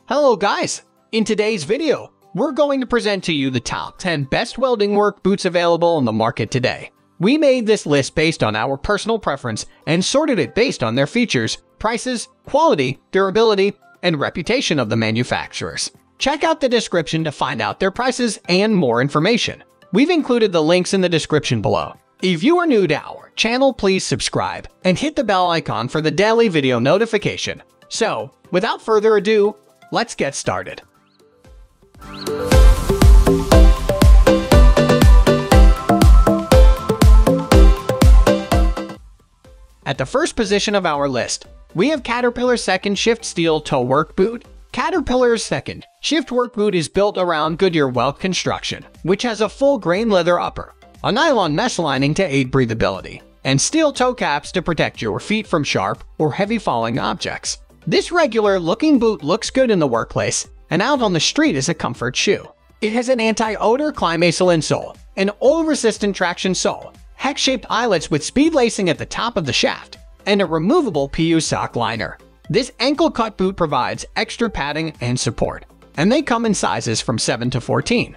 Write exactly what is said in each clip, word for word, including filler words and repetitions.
Hello guys! In today's video, we're going to present to you the top ten best welding work boots available on the market today. We made this list based on our personal preference and sorted it based on their features, prices, quality, durability, and reputation of the manufacturers. Check out the description to find out their prices and more information. We've included the links in the description below. If you are new to our channel, please subscribe and hit the bell icon for the daily video notification. So, without further ado, let's get started. At the first position of our list, we have Caterpillar's second Shift Steel Toe Work Boot. Caterpillar's second Shift Work Boot is built around Goodyear weld construction, which has a full grain leather upper, a nylon mesh lining to aid breathability, and steel toe caps to protect your feet from sharp or heavy falling objects. This regular-looking boot looks good in the workplace and out on the street as a comfort shoe. It has an anti-odor Climacelline insole, an oil-resistant traction sole, hex-shaped eyelets with speed lacing at the top of the shaft, and a removable P U sock liner. This ankle-cut boot provides extra padding and support, and they come in sizes from seven to fourteen.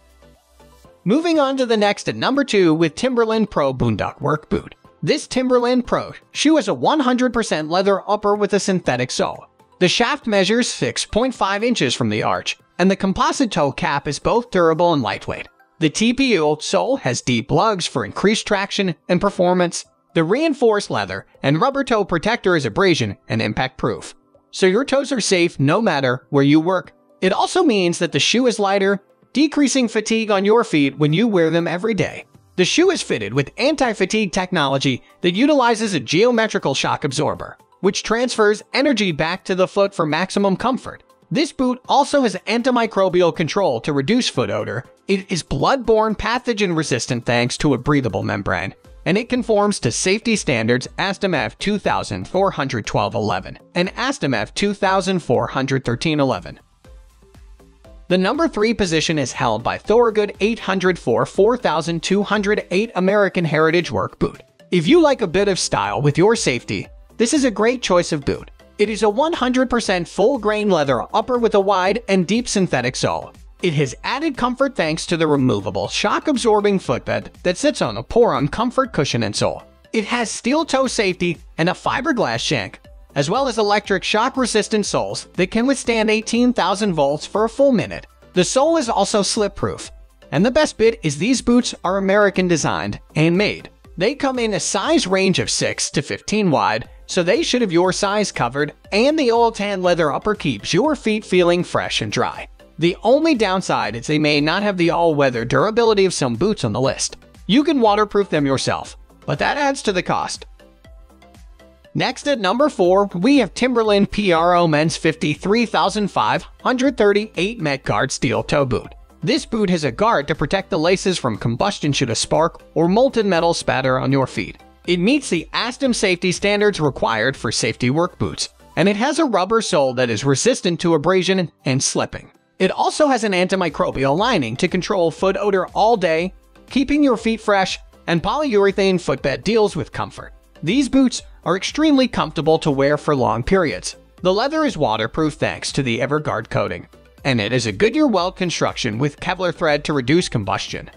Moving on to the next at number two with Timberland Pro Boondock Work Boot. This Timberland Pro shoe has a one hundred percent leather upper with a synthetic sole. The shaft measures six point five inches from the arch, and the composite toe cap is both durable and lightweight. The T P U sole has deep lugs for increased traction and performance. The reinforced leather and rubber toe protector is abrasion and impact proof, so your toes are safe no matter where you work. It also means that the shoe is lighter, decreasing fatigue on your feet when you wear them every day. The shoe is fitted with anti-fatigue technology that utilizes a geometrical shock absorber, which transfers energy back to the foot for maximum comfort. This boot also has antimicrobial control to reduce foot odor. It is blood-borne pathogen resistant thanks to a breathable membrane, and it conforms to safety standards A S T M F two thousand four hundred twelve eleven and A S T M F two thousand four hundred thirteen eleven. The number three position is held by Thorogood eight hundred four four thousand two hundred eight American Heritage Work Boot. If you like a bit of style with your safety, this is a great choice of boot. It is a one hundred percent full-grain leather upper with a wide and deep synthetic sole. It has added comfort thanks to the removable shock-absorbing footbed that sits on a Poron comfort cushion and sole. It has steel toe safety and a fiberglass shank, as well as electric shock-resistant soles that can withstand eighteen thousand volts for a full minute. The sole is also slip-proof, and the best bit is these boots are American-designed and made. They come in a size range of six to fifteen wide, so they should have your size covered, and the oil-tan leather upper keeps your feet feeling fresh and dry. The only downside is they may not have the all-weather durability of some boots on the list. You can waterproof them yourself, but that adds to the cost. Next at number four, we have Timberland Pro Men's fifty-three thousand five hundred thirty-eight Met Guard Steel Toe Boot. This boot has a guard to protect the laces from combustion should a spark or molten metal spatter on your feet. It meets the A S T M safety standards required for safety work boots, and it has a rubber sole that is resistant to abrasion and slipping. It also has an antimicrobial lining to control foot odor all day, keeping your feet fresh, and polyurethane footbed deals with comfort. These boots are extremely comfortable to wear for long periods. The leather is waterproof thanks to the Everguard coating, and it is a Goodyear weld construction with Kevlar thread to reduce combustion.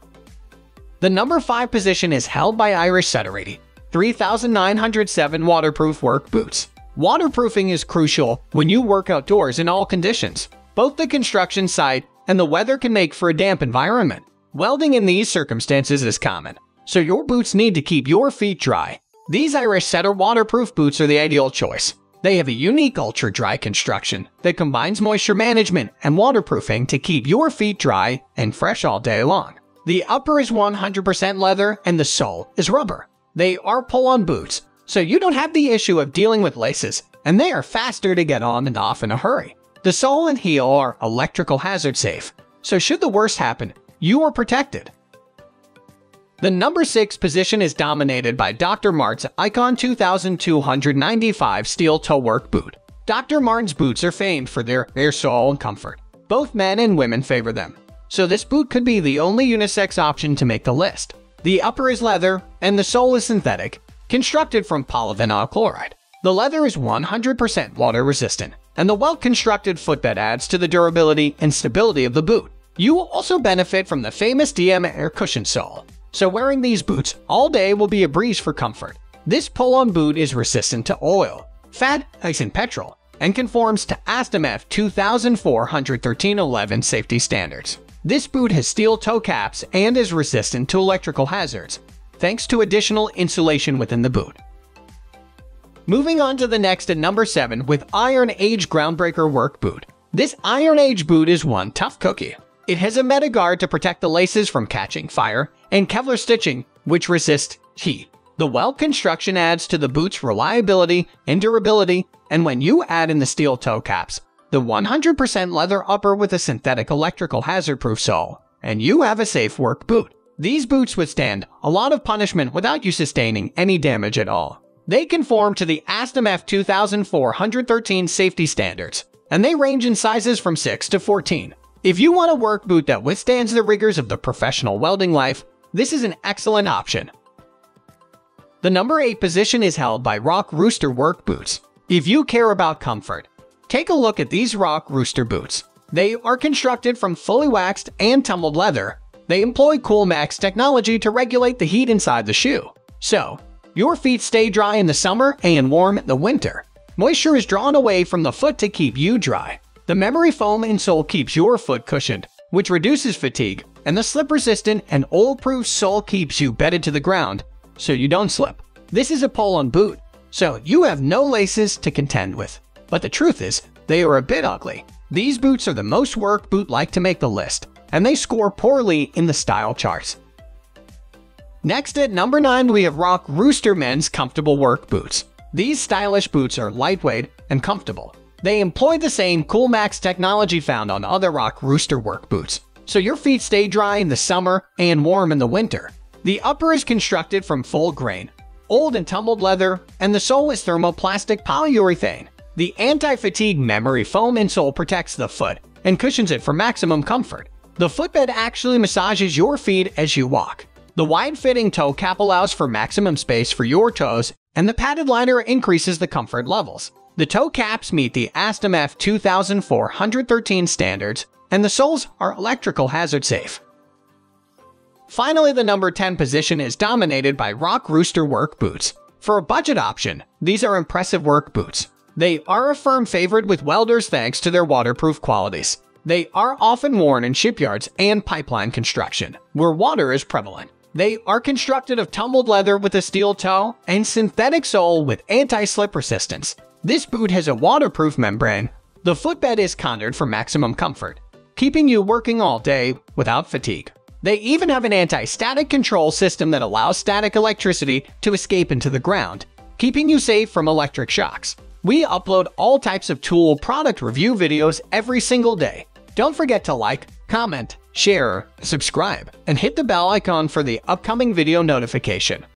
The number five position is held by Irish Setter three thousand nine hundred seven Waterproof Work Boots. Waterproofing is crucial when you work outdoors in all conditions. Both the construction site and the weather can make for a damp environment. Welding in these circumstances is common, so your boots need to keep your feet dry. These Irish Setter waterproof boots are the ideal choice. They have a unique ultra-dry construction that combines moisture management and waterproofing to keep your feet dry and fresh all day long. The upper is one hundred percent leather and the sole is rubber. They are pull-on boots, so you don't have the issue of dealing with laces, and they are faster to get on and off in a hurry. The sole and heel are electrical hazard safe, so should the worst happen, you are protected. The number six position is dominated by Doctor Martens Icon two thousand two hundred ninety-five Steel Toe Work Boot. Doctor Martens boots are famed for their air sole and comfort. Both men and women favor them, so this boot could be the only unisex option to make the list. The upper is leather, and the sole is synthetic, constructed from polyvinyl chloride. The leather is one hundred percent water resistant, and the well-constructed footbed adds to the durability and stability of the boot. You will also benefit from the famous D M Air Cushion sole, so wearing these boots all day will be a breeze for comfort. This pull-on boot is resistant to oil, fat, ice, and petrol, and conforms to A S T M F two thousand four hundred thirteen eleven safety standards. This boot has steel toe caps and is resistant to electrical hazards, thanks to additional insulation within the boot. Moving on to the next at number seven with Iron Age Groundbreaker Work Boot. This Iron Age boot is one tough cookie. It has a MetaGuard to protect the laces from catching fire, and Kevlar stitching, which resists heat. The weld construction adds to the boot's reliability and durability, and when you add in the steel toe caps, the one hundred percent leather upper with a synthetic electrical hazard-proof sole, and you have a safe work boot. These boots withstand a lot of punishment without you sustaining any damage at all. They conform to the A S T M F two thousand four hundred thirteen safety standards, and they range in sizes from six to fourteen. If you want a work boot that withstands the rigors of the professional welding life, this is an excellent option. The number eight position is held by Rock Rooster Work Boots. If you care about comfort, take a look at these Rock Rooster boots. They are constructed from fully waxed and tumbled leather. They employ CoolMax technology to regulate the heat inside the shoe, so your feet stay dry in the summer and warm in the winter. Moisture is drawn away from the foot to keep you dry. The memory foam insole keeps your foot cushioned, which reduces fatigue, and the slip-resistant and oil-proof sole keeps you bedded to the ground, so you don't slip. This is a pull-on boot, so you have no laces to contend with. But the truth is, they are a bit ugly. These boots are the most work boot-like to make the list, and they score poorly in the style charts. Next at number nine we have Rock Rooster Men's Comfortable Work Boots. These stylish boots are lightweight and comfortable. They employ the same CoolMax technology found on other Rock Rooster work boots, so your feet stay dry in the summer and warm in the winter. The upper is constructed from full-grain, old and tumbled leather, and the sole is thermoplastic polyurethane. The anti-fatigue memory foam insole protects the foot and cushions it for maximum comfort. The footbed actually massages your feet as you walk. The wide-fitting toe cap allows for maximum space for your toes, and the padded liner increases the comfort levels. The toe caps meet the A S T M F two thousand four hundred thirteen standards, and the soles are electrical hazard safe. Finally, the number ten position is dominated by Rock Rooster Work Boots. For a budget option, these are impressive work boots. They are a firm favorite with welders thanks to their waterproof qualities. They are often worn in shipyards and pipeline construction, where water is prevalent. They are constructed of tumbled leather with a steel toe and synthetic sole with anti-slip resistance. This boot has a waterproof membrane. The footbed is contoured for maximum comfort, keeping you working all day without fatigue. They even have an anti-static control system that allows static electricity to escape into the ground, keeping you safe from electric shocks. We upload all types of tool product review videos every single day. Don't forget to like, comment, share, subscribe, and hit the bell icon for the upcoming video notification.